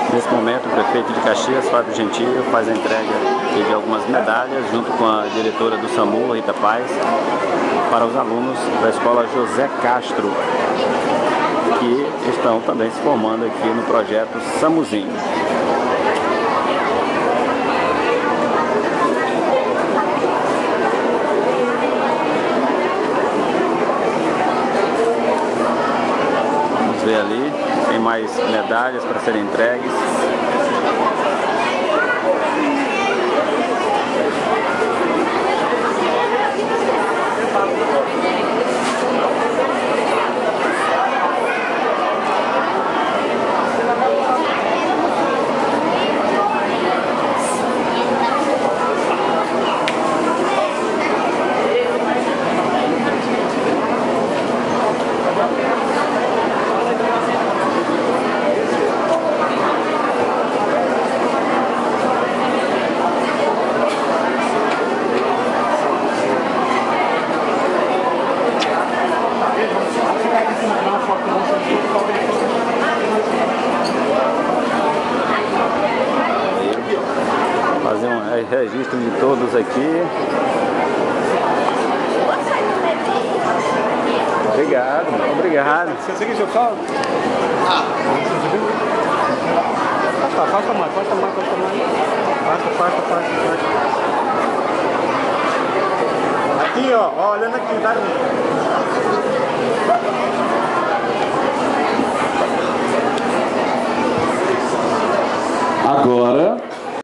Nesse momento, o prefeito de Caxias, Fábio Gentil, faz a entrega de algumas medalhas, junto com a diretora do SAMU, Rita Paz, para os alunos da escola José Castro, que estão também se formando aqui no projeto SAMUzinho. Vamos ver ali, tem mais medalhas para serem entregues. Fazer um registro de todos aqui. Obrigado, obrigado. Você seguir seu saldo? Afasta mais. Afasta. Aqui, ó, olhando aqui, tá? Agora